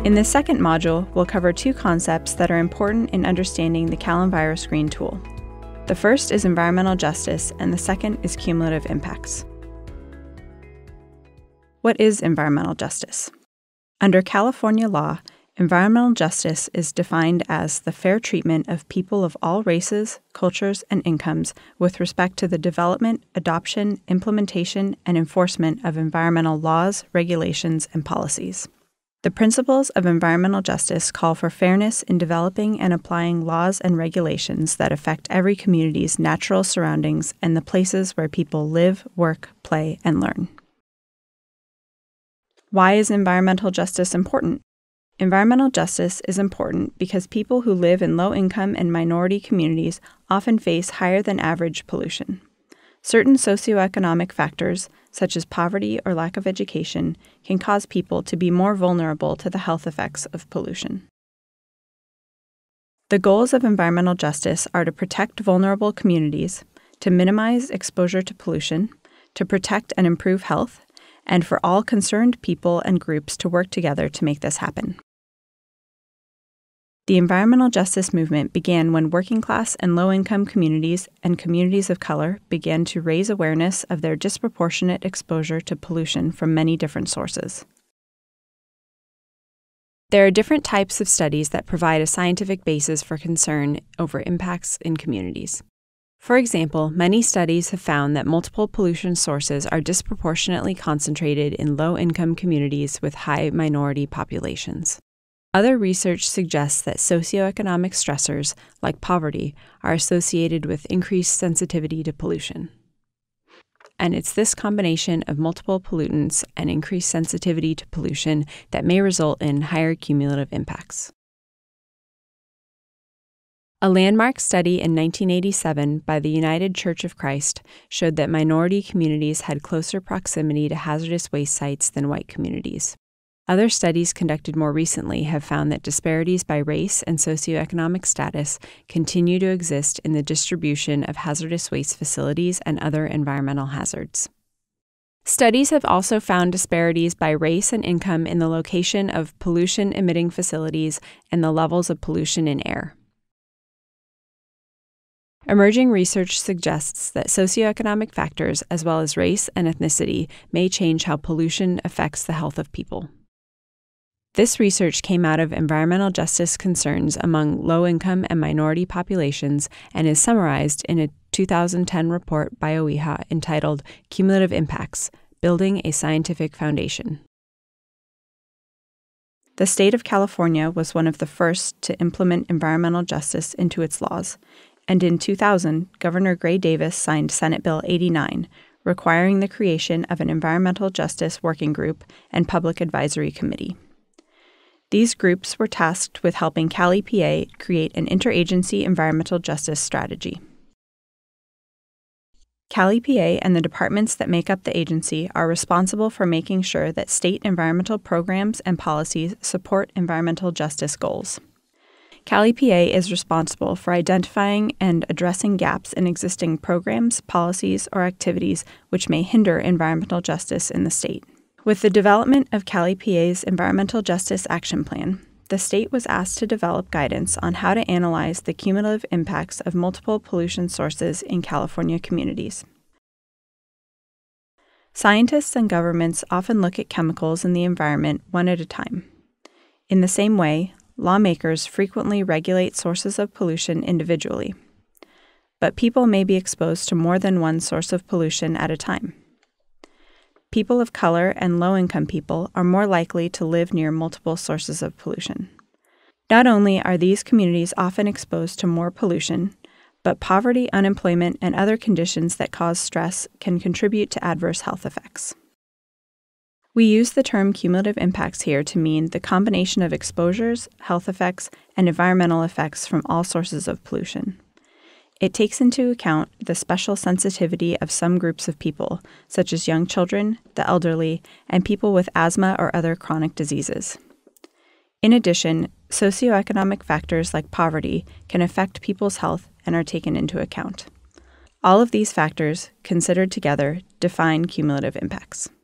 In this second module, we'll cover two concepts that are important in understanding the CalEnviroScreen tool. The first is environmental justice, and the second is cumulative impacts. What is environmental justice? Under California law, environmental justice is defined as the fair treatment of people of all races, cultures, and incomes with respect to the development, adoption, implementation, and enforcement of environmental laws, regulations, and policies. The principles of environmental justice call for fairness in developing and applying laws and regulations that affect every community's natural surroundings and the places where people live, work, play, and learn. Why is environmental justice important? Environmental justice is important because people who live in low-income and minority communities often face higher than average pollution. Certain socioeconomic factors, such as poverty or lack of education, can cause people to be more vulnerable to the health effects of pollution. The goals of environmental justice are to protect vulnerable communities, to minimize exposure to pollution, to protect and improve health, and for all concerned people and groups to work together to make this happen. The environmental justice movement began when working-class and low-income communities and communities of color began to raise awareness of their disproportionate exposure to pollution from many different sources. There are different types of studies that provide a scientific basis for concern over impacts in communities. For example, many studies have found that multiple pollution sources are disproportionately concentrated in low-income communities with high minority populations. Other research suggests that socioeconomic stressors, like poverty, are associated with increased sensitivity to pollution. And it's this combination of multiple pollutants and increased sensitivity to pollution that may result in higher cumulative impacts. A landmark study in 1987 by the United Church of Christ showed that minority communities had closer proximity to hazardous waste sites than white communities. Other studies conducted more recently have found that disparities by race and socioeconomic status continue to exist in the distribution of hazardous waste facilities and other environmental hazards. Studies have also found disparities by race and income in the location of pollution-emitting facilities and the levels of pollution in air. Emerging research suggests that socioeconomic factors, as well as race and ethnicity, may change how pollution affects the health of people. This research came out of environmental justice concerns among low-income and minority populations and is summarized in a 2010 report by OEHHA entitled Cumulative Impacts: Building a Scientific Foundation. The state of California was one of the first to implement environmental justice into its laws, and in 2000, Governor Gray Davis signed Senate Bill 89, requiring the creation of an environmental justice working group and public advisory committee. These groups were tasked with helping CalEPA create an interagency environmental justice strategy. CalEPA and the departments that make up the agency are responsible for making sure that state environmental programs and policies support environmental justice goals. CalEPA is responsible for identifying and addressing gaps in existing programs, policies, or activities which may hinder environmental justice in the state. With the development of CalEPA's Environmental Justice Action Plan, the state was asked to develop guidance on how to analyze the cumulative impacts of multiple pollution sources in California communities. Scientists and governments often look at chemicals in the environment one at a time. In the same way, lawmakers frequently regulate sources of pollution individually. But people may be exposed to more than one source of pollution at a time. People of color and low-income people are more likely to live near multiple sources of pollution. Not only are these communities often exposed to more pollution, but poverty, unemployment, and other conditions that cause stress can contribute to adverse health effects. We use the term cumulative impacts here to mean the combination of exposures, health effects, and environmental effects from all sources of pollution. It takes into account the special sensitivity of some groups of people, such as young children, the elderly, and people with asthma or other chronic diseases. In addition, socioeconomic factors like poverty can affect people's health and are taken into account. All of these factors, considered together, define cumulative impacts.